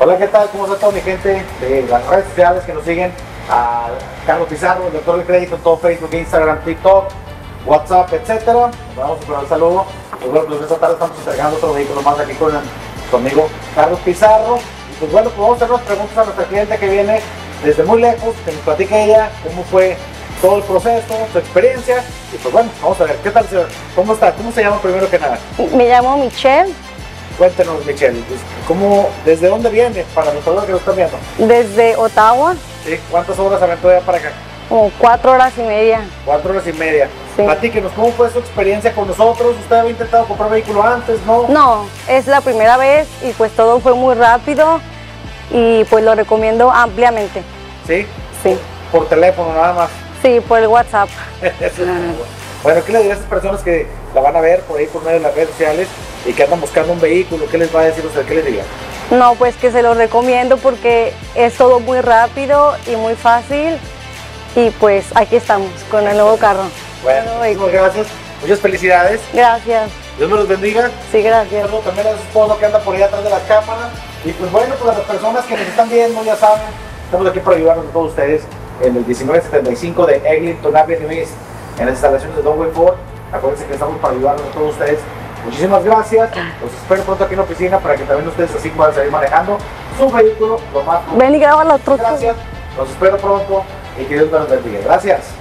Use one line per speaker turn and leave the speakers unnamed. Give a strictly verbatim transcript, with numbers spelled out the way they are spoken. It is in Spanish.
Hola, ¿qué tal? ¿Cómo está toda mi gente de las redes sociales que nos siguen? A Carlos Pizarro, el doctor del crédito, en todo Facebook, Instagram, TikTok, WhatsApp, etcétera. Nos damos un cordial saludo. Pues bueno, pues esta tarde estamos entregando otro vehículo más aquí con su amigo Carlos Pizarro. Y pues bueno, pues vamos a hacer unas preguntas a nuestra cliente que viene desde muy lejos, que nos platique ella cómo fue todo el proceso, su experiencia. Y pues bueno, vamos a ver, ¿qué tal, señor? ¿Cómo está? ¿Cómo se llama primero que nada?
Me llamo Michelle.
Cuéntenos, Michelle, ¿cómo, ¿desde dónde viene para los que lo están viendo?
Desde Ottawa.
Sí, ¿cuántas horas aventó ya para acá?
Como cuatro horas y media.
Cuatro horas y media.
Sí.
Platíquenos, ¿cómo fue su experiencia con nosotros? ¿Usted había intentado comprar vehículo antes, no?
No, es la primera vez y pues todo fue muy rápido y pues lo recomiendo ampliamente.
¿Sí?
Sí.
Por teléfono nada más.
Sí, por el WhatsApp.
Bueno, ¿qué le diría a esas personas que la van a ver por ahí por medio de las redes sociales y que andan buscando un vehículo? ¿Qué les va a decir usted? ¿Qué les diría?
No, pues que se lo recomiendo porque es todo muy rápido y muy fácil y pues aquí estamos con el nuevo carro.
Bueno, muchísimas gracias, muchas felicidades.
Gracias.
Dios me los bendiga.
Sí, gracias.
Saludo también a su esposo que anda por ahí atrás de las cámaras. Y pues bueno, pues las personas que nos están viendo ya saben, estamos aquí para ayudarnos a todos ustedes en el diecinueve setenta y cinco de Eglinton Avenue East, en las instalaciones de Dongway Ford. Acuérdense que estamos para ayudarnos a todos ustedes. Muchísimas gracias. Los espero pronto aquí en la oficina para que también ustedes así puedan seguir manejando su vehículo lo más.
Ven y graba la troca.
Gracias. Los espero pronto y que Dios me los bendiga. Gracias.